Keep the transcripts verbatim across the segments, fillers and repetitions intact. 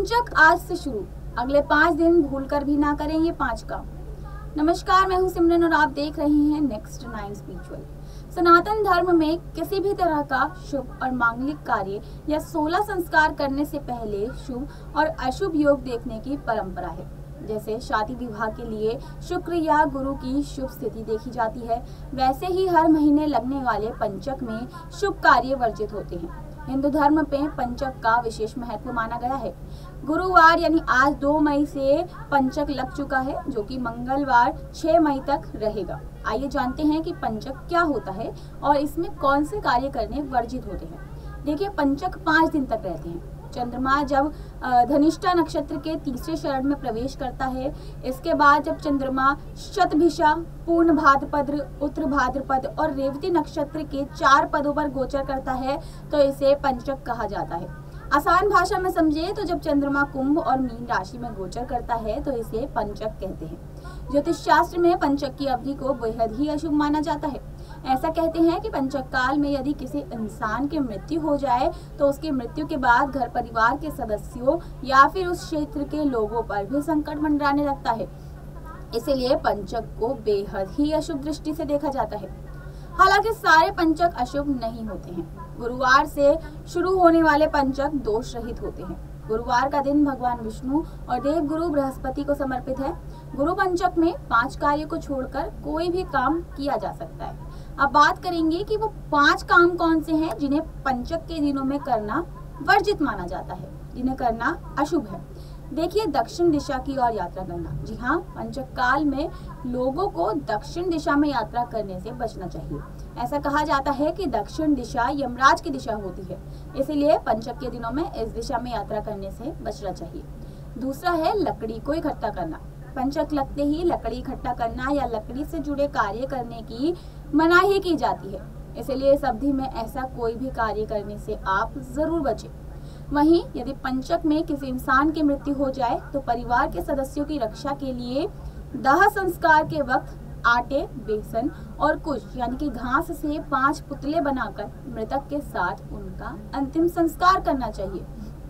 पंचक आज से शुरू, अगले पाँच दिन भूलकर भी ना करें ये पांच काम। नमस्कार, मैं हूं सिमरन और आप देख रहे हैं नेक्स्ट नाइन स्पिरिचुअल। सनातन धर्म में किसी भी तरह का शुभ और मांगलिक कार्य या सोलह संस्कार करने से पहले शुभ और अशुभ योग देखने की परंपरा है। जैसे शादी विवाह के लिए शुक्र या गुरु की शुभ स्थिति देखी जाती है, वैसे ही हर महीने लगने वाले पंचक में शुभ कार्य वर्जित होते हैं। हिंदू धर्म में पंचक का विशेष महत्व माना गया है। गुरुवार यानी आज दो मई से पंचक लग चुका है, जो कि मंगलवार छह मई तक रहेगा। आइए जानते हैं कि पंचक क्या होता है और इसमें कौन से कार्य करने वर्जित होते हैं। देखिए, पंचक पाँच दिन तक रहते हैं। चंद्रमा जब धनिष्ठा नक्षत्र के तीसरे चरण में प्रवेश करता है, इसके बाद जब चंद्रमा शतभिषा, पूर्ण भाद्रपद, उत्तर भाद्रपद और रेवती नक्षत्र के चार पदों पर गोचर करता है तो इसे पंचक कहा जाता है। आसान भाषा में समझे तो जब चंद्रमा कुंभ और मीन राशि में गोचर करता है तो इसे पंचक कहते हैं। ज्योतिष शास्त्र में पंचक की अवधि को बेहद ही अशुभ माना जाता है। ऐसा कहते हैं कि पंचक काल में यदि किसी इंसान की मृत्यु हो जाए तो उसकी मृत्यु के बाद घर परिवार के सदस्यों या फिर उस क्षेत्र के लोगों पर भी संकट मंडराने लगता है। इसीलिए पंचक को बेहद ही अशुभ दृष्टि से देखा जाता है। हालांकि सारे पंचक अशुभ नहीं होते हैं। गुरुवार से शुरू होने वाले पंचक दोष रहित होते हैं। गुरुवार का दिन भगवान विष्णु और देव गुरु बृहस्पति को समर्पित है। गुरु पंचक में पांच कार्य को छोड़कर कोई भी काम किया जा सकता है। अब बात करेंगे कि वो पांच काम कौन से हैं जिन्हें पंचक के दिनों में करना वर्जित माना जाता है, जिन्हें करना अशुभ है। देखिए, दक्षिण दिशा की ओर यात्रा करना। जी हाँ, पंचक काल में लोगों को दक्षिण दिशा में यात्रा करने से बचना चाहिए। ऐसा कहा जाता है कि दक्षिण दिशा यमराज की दिशा होती है, इसीलिए पंचक के दिनों में इस दिशा में यात्रा करने से बचना चाहिए। दूसरा है लकड़ी को इकट्ठा करना। पंचक लगते ही लकड़ी इकट्ठा करना या लकड़ी से जुड़े कार्य करने की मनाही की जाती है, इसलिए इस अवधि में ऐसा कोई भी कार्य करने से आप जरूर बचें। वहीं यदि पंचक में किसी इंसान की मृत्यु हो जाए तो परिवार के सदस्यों की रक्षा के लिए दाह संस्कार के वक्त आटे, बेसन और कुश यानी कि घास से पांच पुतले बनाकर मृतक के साथ उनका अंतिम संस्कार करना चाहिए,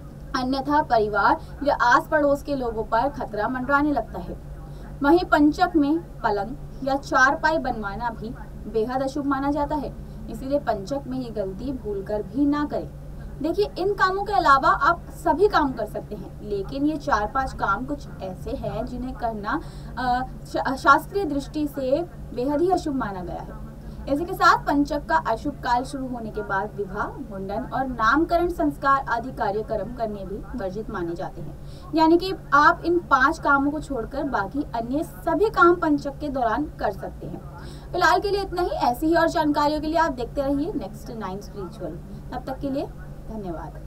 अन्यथा परिवार या आस पड़ोस के लोगों पर खतरा मंडराने लगता है। वहीं पंचक में पलंग या चारपाई बनवाना भी बेहद अशुभ माना जाता है, इसीलिए पंचक में ये गलती भूलकर भी ना करें। देखिए, इन कामों के अलावा आप सभी काम कर सकते हैं, लेकिन ये चार पांच काम कुछ ऐसे हैं जिन्हें करना शा, शास्त्रीय दृष्टि से बेहद ही अशुभ माना गया है। इसी के साथ पंचक का अशुभ काल शुरू होने के बाद विवाह, मुंडन और नामकरण संस्कार आदि कार्यक्रम करने भी वर्जित माने जाते हैं। यानी कि आप इन पांच कामों को छोड़कर बाकी अन्य सभी काम पंचक के दौरान कर सकते हैं। फिलहाल के लिए इतना ही। ऐसी ही और जानकारियों के लिए आप देखते रहिए नेक्स्ट नाइन स्पिरिचुअल। तब तक के लिए धन्यवाद।